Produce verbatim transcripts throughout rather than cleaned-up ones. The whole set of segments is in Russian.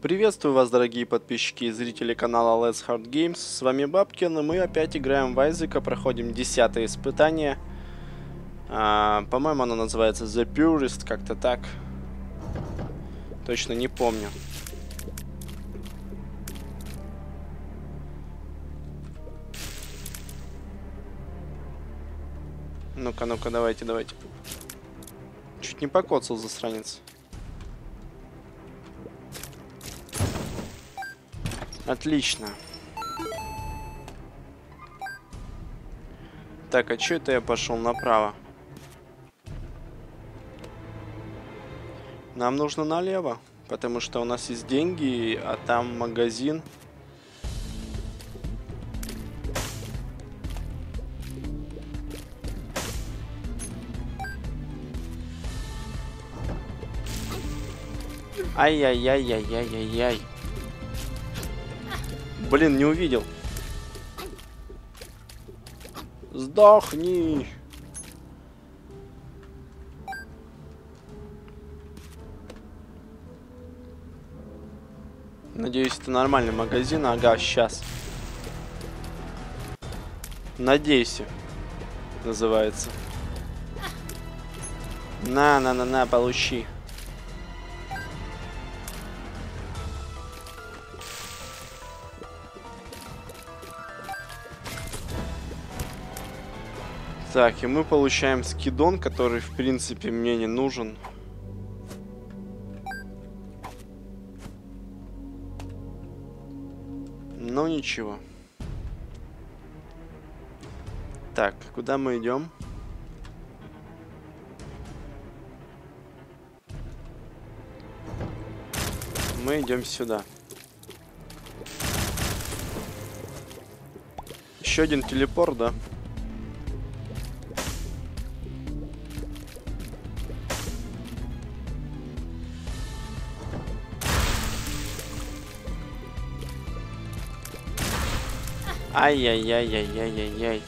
Приветствую вас, дорогие подписчики и зрители канала Let's Hard Games. С вами Бабкин, и мы опять играем в Айзека, проходим десятое испытание. А, По-моему, оно называется The Purist, как-то так. Точно не помню. Ну-ка, ну-ка, давайте, давайте. Чуть не покоцал, засранец. Отлично. Так, а чё это я пошел направо? Нам нужно налево, потому что у нас есть деньги, а там магазин. Ай-яй-яй-яй-яй-яй-яй. Блин, не увидел. Сдохни. Надеюсь, это нормальный магазин. Ага, сейчас. Надейся. Называется. На-на-на-на, получи. Так, и мы получаем скидон, который, в принципе, мне не нужен. Ну, ничего. Так, куда мы идем? Мы идем сюда. Еще один телепорт, да? Ай-яй-яй-яй-яй-яй-яй.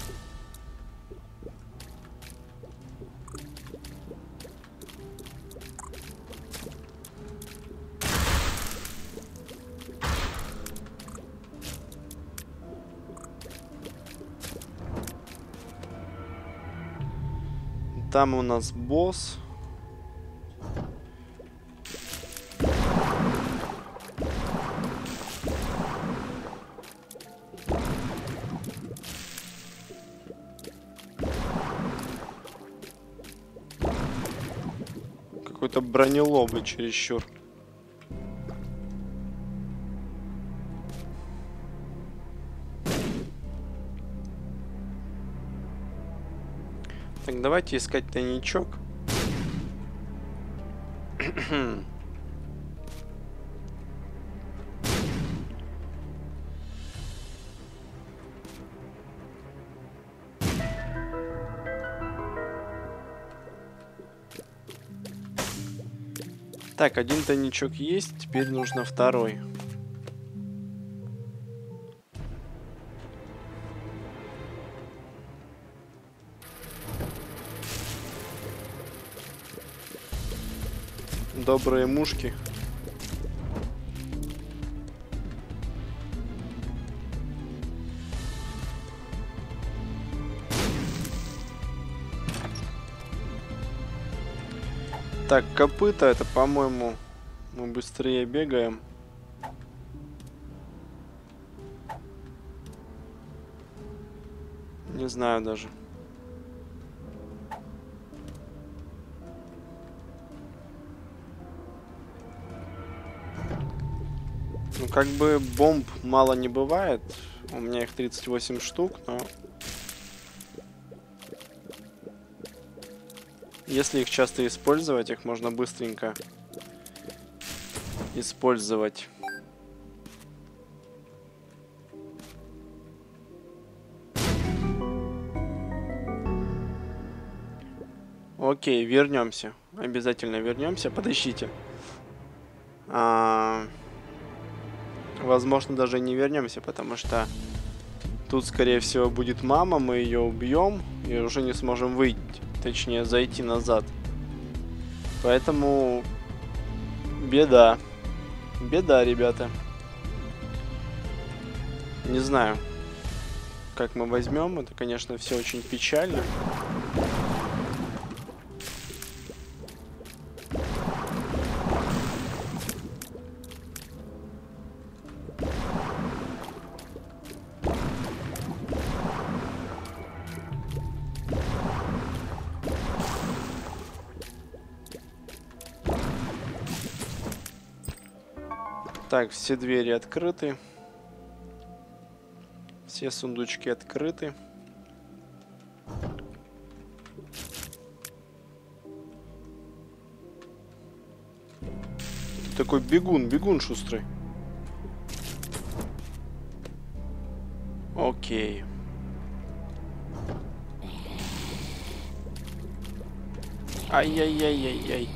Там у нас босс. Какой-то бронелобый чересчур. Так, давайте искать тайничок. Так, один тайничок есть, теперь нужно второй. Добрые мушки. Так, копыта, это, по-моему, мы быстрее бегаем. Не знаю даже. Ну, как бы бомб мало не бывает. У меня их тридцать восемь штук, но... Если их часто использовать, их можно быстренько использовать. Окей, вернемся. Обязательно вернемся. Подождите. А... Возможно, даже не вернемся, потому что тут, скорее всего, будет мама. Мы ее убьем и уже не сможем выйти. Точнее, зайти назад. Поэтому беда. Беда, ребята. Не знаю, как мы возьмем. Это, конечно, все очень печально. Так, все двери открыты. Все сундучки открыты. Ты такой бегун, бегун шустрый. Окей. Ай-яй-яй-яй-яй.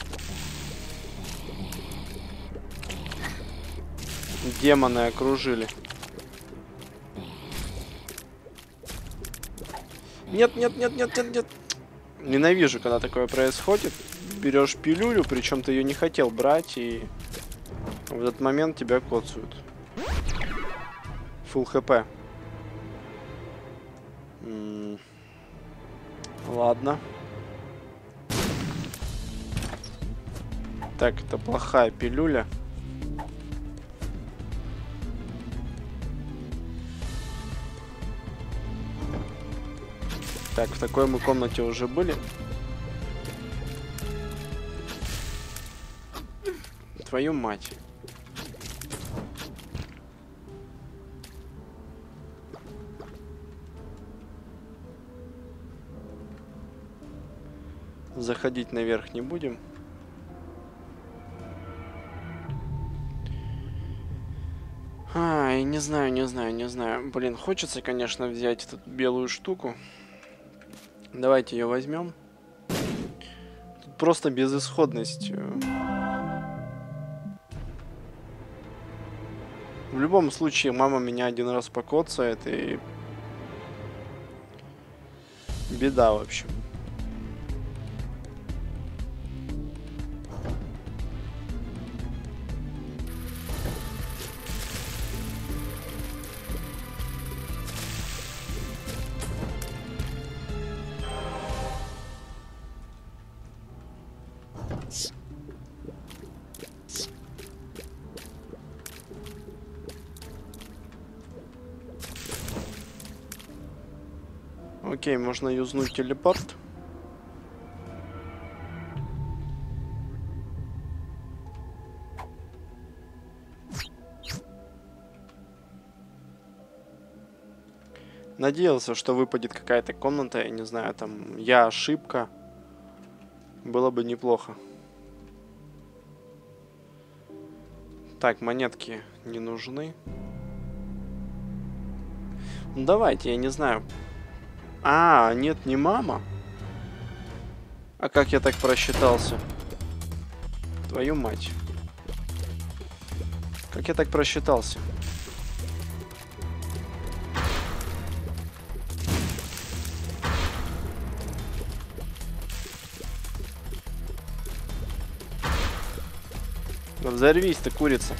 Демоны окружили. Нет, нет, нет, нет, нет, нет. Ненавижу, когда такое происходит. Берешь пилюлю, причем ты ее не хотел брать, и в этот момент тебя коцают. Фулл хп. М-м- Ладно. Так, это плохая пилюля. Так, в такой мы комнате уже были. Твою мать. Заходить наверх не будем. Ай, не знаю, не знаю, не знаю. Блин, хочется, конечно, взять эту белую штуку. Давайте ее возьмем. Тут просто безысходность. В любом случае, мама меня один раз покоцает, и беда, в общем. Окей, можно юзнуть телепорт. Надеялся, что выпадет какая-то комната, я не знаю, там, я ошибка. Было бы неплохо. Так, монетки не нужны. Ну, давайте, я не знаю. А, нет, не мама. А как я так просчитался? Твою мать. Как я так просчитался? Да взорвись ты, курица.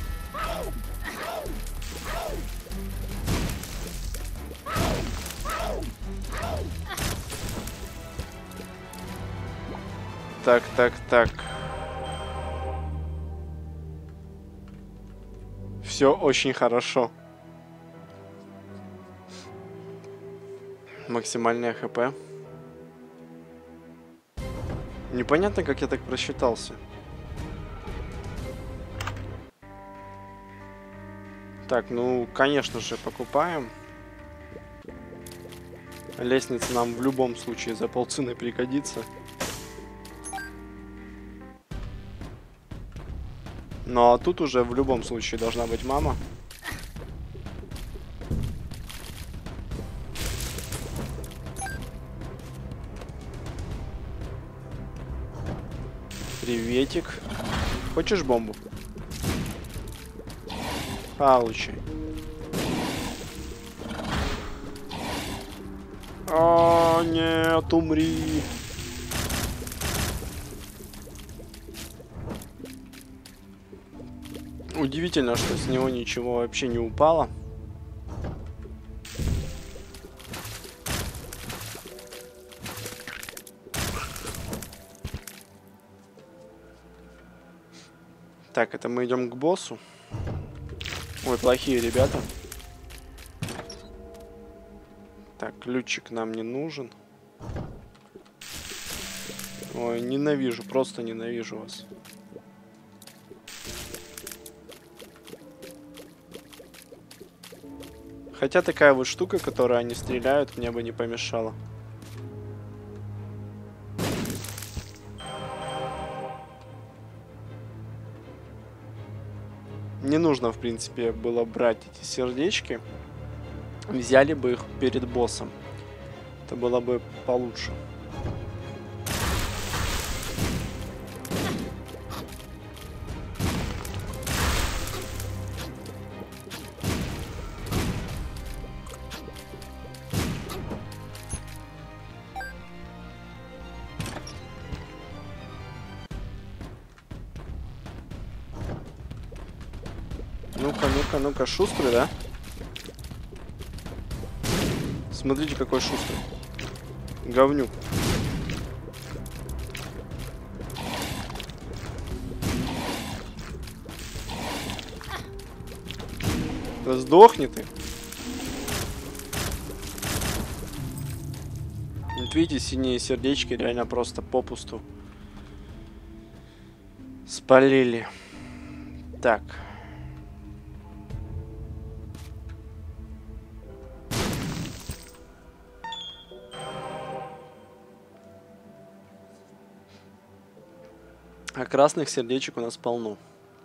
Так, так, так. Все очень хорошо. Максимальное хп. Непонятно, как я так просчитался. Так, ну, конечно же, покупаем. Лестница нам в любом случае за полцены пригодится. Ну, а тут уже в любом случае должна быть мама. Приветик. Хочешь бомбу? Получай. А, нет, умри. Удивительно, что с него ничего вообще не упало. Так, это мы идем к боссу. Ой, плохие ребята. Так, ключик нам не нужен. Ой, ненавижу, просто ненавижу вас. Хотя такая вот штука, которой они стреляют, мне бы не помешала. Не нужно, в принципе, было брать эти сердечки. Взяли бы их перед боссом. Это было бы получше. Ну-ка, ну-ка, ну-ка, шустрый, да? Смотрите, какой шустрый. Говнюк. Да сдохни ты. Вот видите, синие сердечки реально просто попусту спалили. Так. А красных сердечек у нас полно.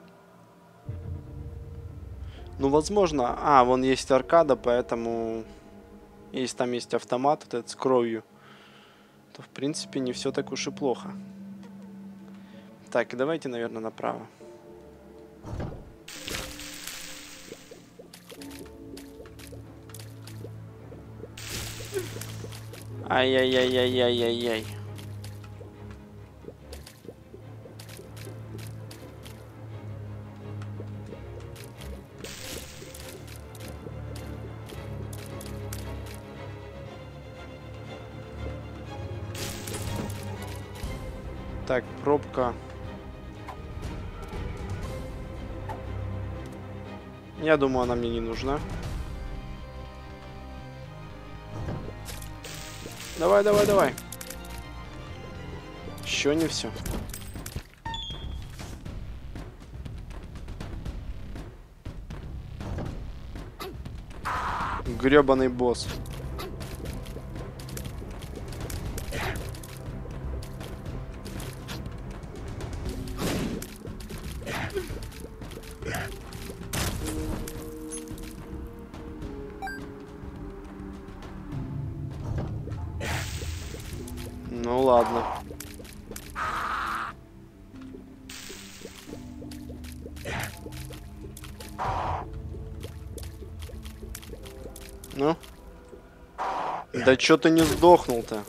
Ну, возможно... А, вон есть аркада, поэтому... Если там есть автомат, вот этот с кровью, то, в принципе, не все так уж и плохо. Так, и давайте, наверное, направо. Ай-яй-яй-яй-яй-яй-яй. Так, пробка. Я думаю, она мне не нужна. Давай, давай, давай. Еще не все. Гребаный босс. Ну ладно. Ну? Да чё ты не сдохнул-то?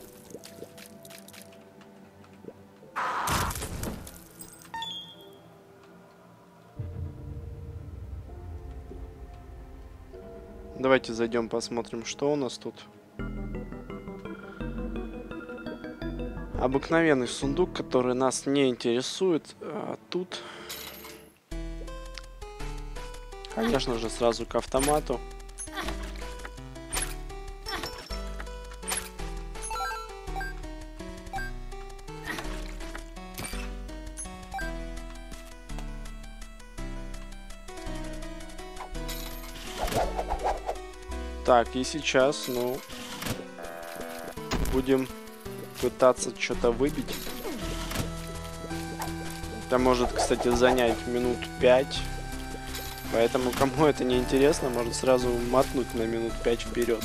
Давайте зайдем, посмотрим, что у нас тут. Обыкновенный сундук, который нас не интересует. А тут, конечно же, сразу к автомату. Так, и сейчас, ну, будем пытаться что-то выбить. Это может, кстати, занять минут пять. Поэтому, кому это не интересно, может сразу мотнуть на минут пять вперед.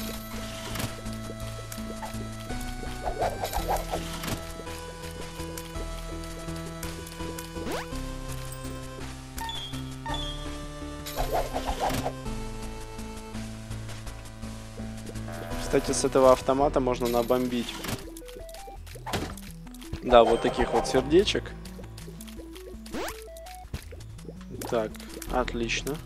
Кстати, с этого автомата можно набомбить. Да, вот таких вот сердечек. Так, отлично.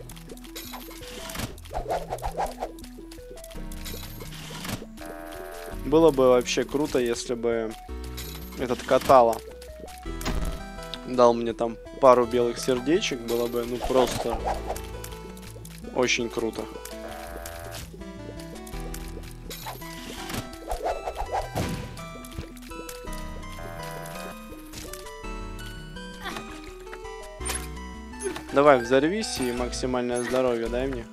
Было бы вообще круто, если бы этот Катала дал мне там пару белых сердечек. Было бы, ну, просто очень круто. Давай, взорвись и максимальное здоровье дай мне.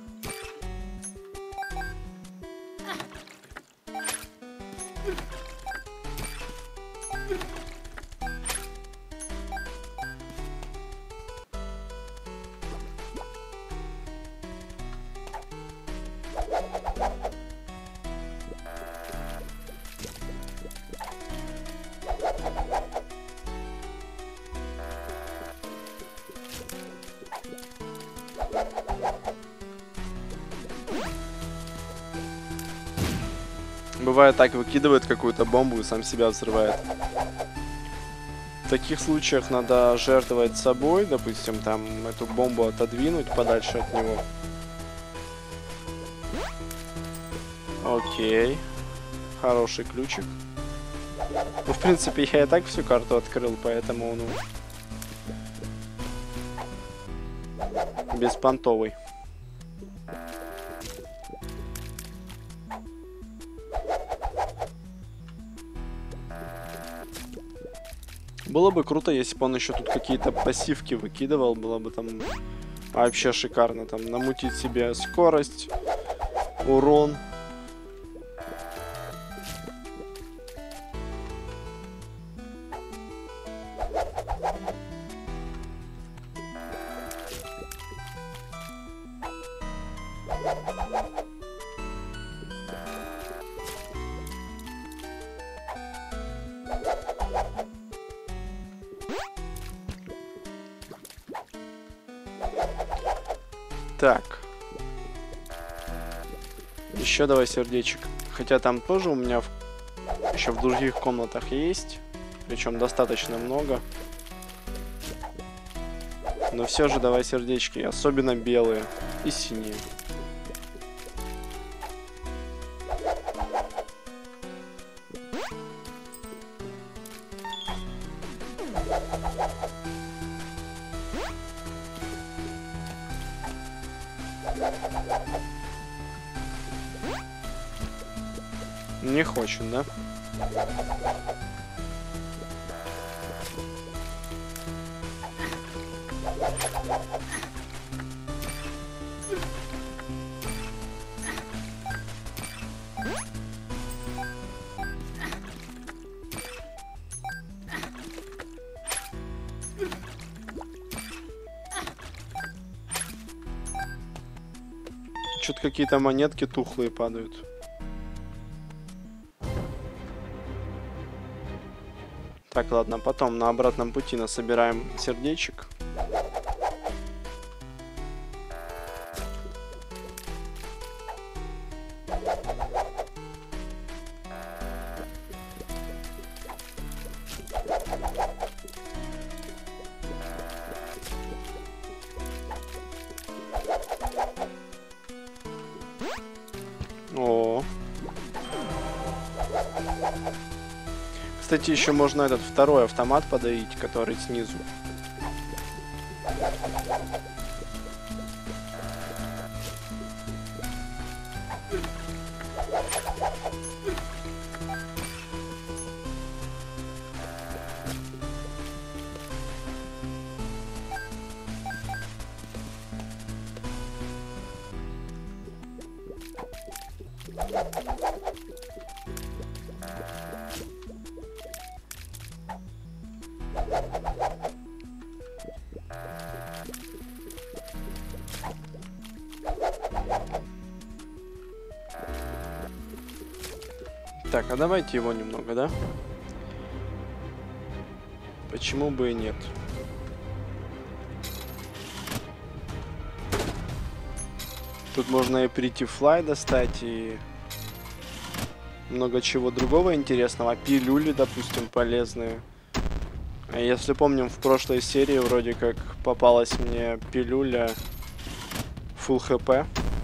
Бывает так, выкидывает какую-то бомбу и сам себя взрывает. В таких случаях надо жертвовать собой, допустим, там эту бомбу отодвинуть подальше от него. Окей. Хороший ключик. Ну, в принципе, я и так всю карту открыл, поэтому, ну... беспонтовый. Было бы круто, если бы он еще тут какие-то пассивки выкидывал, было бы там вообще шикарно. Там намутить себе скорость, урон. Так. Еще давай сердечек. Хотя там тоже у меня в... еще в других комнатах есть. Причем достаточно много. Но все же давай сердечки. Особенно белые и синие. Не хочет, да? Что-то какие-то монетки тухлые падают. Так, ладно, потом на обратном пути насобираем сердечек. О. Кстати, еще можно этот второй автомат подоить, который снизу. Так, а давайте его немного, да? Почему бы и нет? Тут можно и прийти флай достать, и много чего другого интересного. Пилюли, допустим, полезные. Если помним, в прошлой серии вроде как попалась мне пилюля Full эйч пи.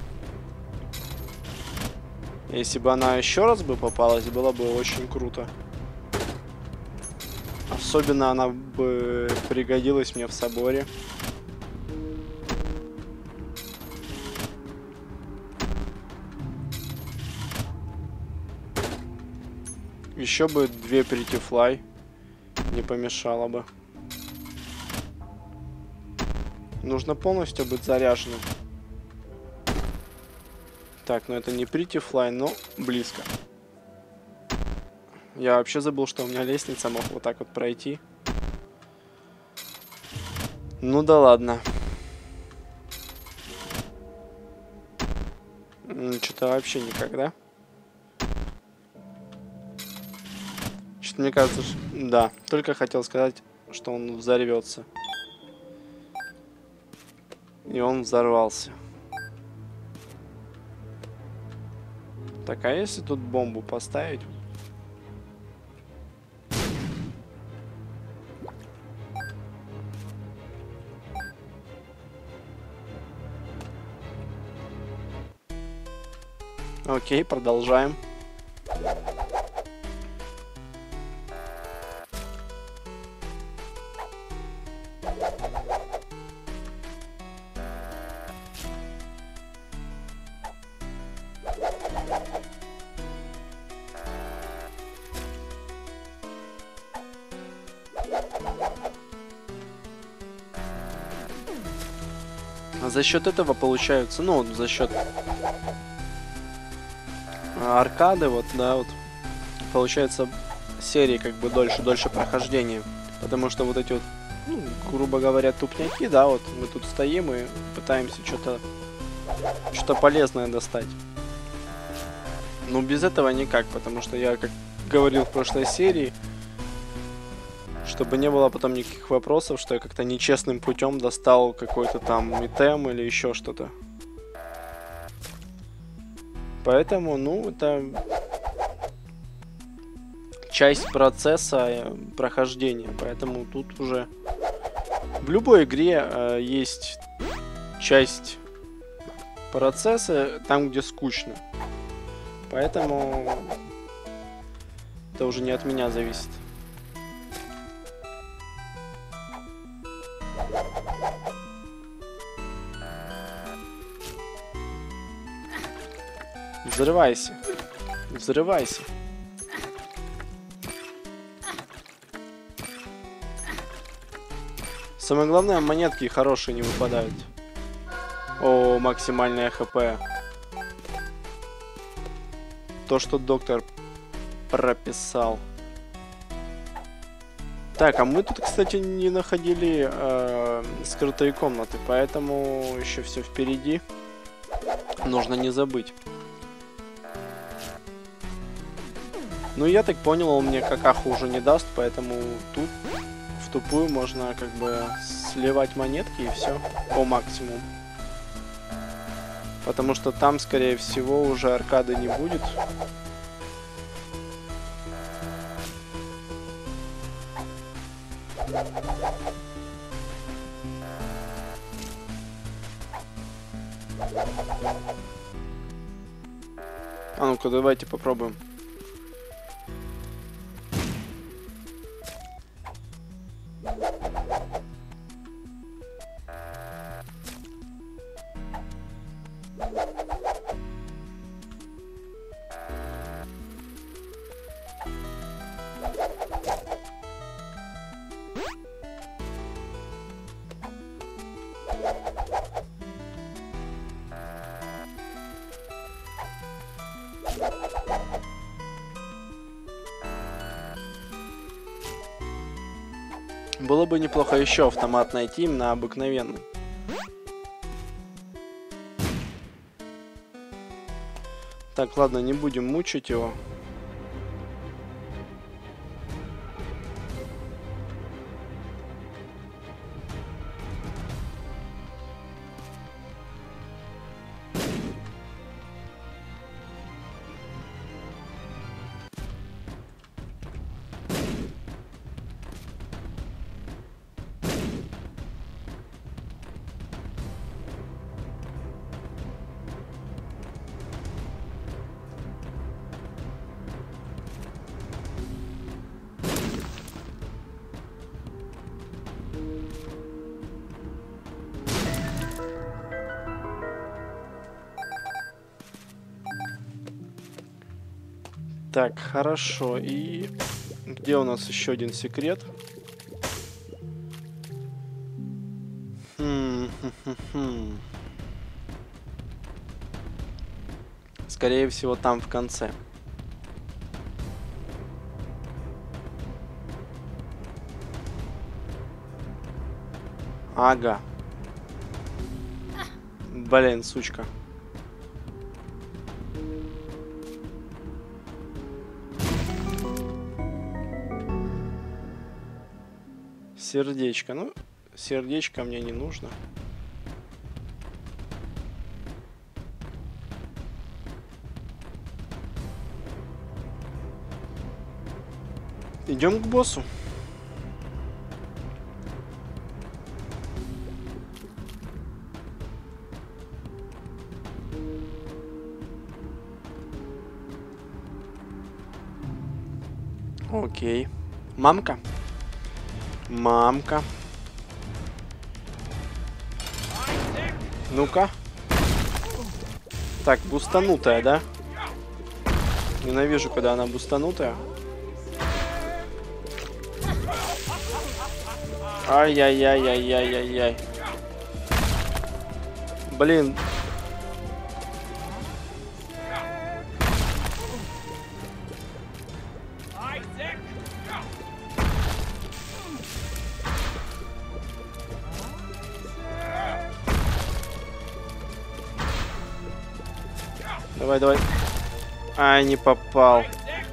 Если бы она еще раз бы попалась, было бы очень круто. Особенно она бы пригодилась мне в соборе. Еще бы две Pretty Fly не помешало бы. Нужно полностью быть заряженным. Так, ну это не Pretty Fly, но близко. Я вообще забыл, что у меня лестница, мог вот так вот пройти. Ну да ладно. Что-то вообще никогда. Что-то мне кажется, что... да, только хотел сказать, что он взорвется. И он взорвался. Так, а если тут бомбу поставить? Окей, продолжаем. За счет этого получаются, ну, за счет аркады, вот, да, вот, получается серии как бы дольше, дольше прохождения. Потому что вот эти вот, ну, грубо говоря, тупняки, да, вот, мы тут стоим и пытаемся что-то, что-то полезное достать. Но без этого никак, потому что я, как говорил в прошлой серии, чтобы не было потом никаких вопросов, что я как-то нечестным путем достал какой-то там итем или еще что-то. Поэтому, ну, это часть процесса прохождения. Поэтому тут уже в любой игре э, есть часть процесса там, где скучно. Поэтому это уже не от меня зависит. Взрывайся. Взрывайся. Самое главное, монетки хорошие не выпадают. О, максимальное хп. То, что доктор прописал. Так, а мы тут, кстати, не находили э, скрытые комнаты, поэтому еще все впереди. Нужно не забыть. Ну, я так понял, он мне какаху уже не даст, поэтому тут в тупую можно как бы сливать монетки и все по максимуму. Потому что там, скорее всего, уже аркады не будет. А ну-ка, давайте попробуем. Было бы неплохо еще автомат найти на обыкновенный. Так, ладно, не будем мучить его. Так, хорошо. И где у нас еще один секрет? Хм, хм, хм, хм. Скорее всего, там в конце. Ага. Блин, сучка. Сердечко. Ну, сердечко мне не нужно. Идем к боссу. Окей. Мамка. Мамка. Ну-ка. Так, бустанутая, да? Ненавижу, когда она бустанутая. Ай-яй-яй-яй-яй-яй-яй. Блин. Давай, давай. Ай, не попал.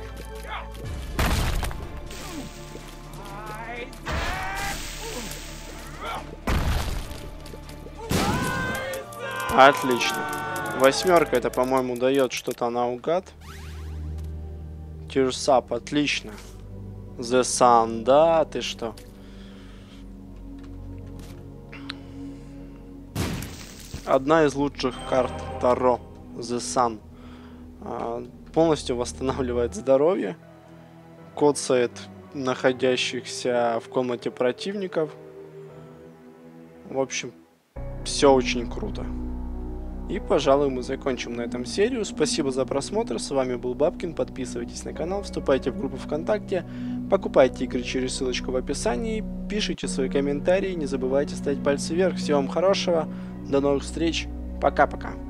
Отлично. Восьмерка это, по-моему, дает что-то наугад. Tears Up, отлично. The Sun, да, ты что? Одна из лучших карт Таро. The Sun. А, полностью восстанавливает здоровье. Коцает находящихся в комнате противников. В общем, все очень круто. И, пожалуй, мы закончим на этом серию. Спасибо за просмотр. С вами был Бабкин. Подписывайтесь на канал, вступайте в группу ВКонтакте, покупайте игры через ссылочку в описании, пишите свои комментарии, не забывайте ставить пальцы вверх. Всего вам хорошего, до новых встреч, пока-пока.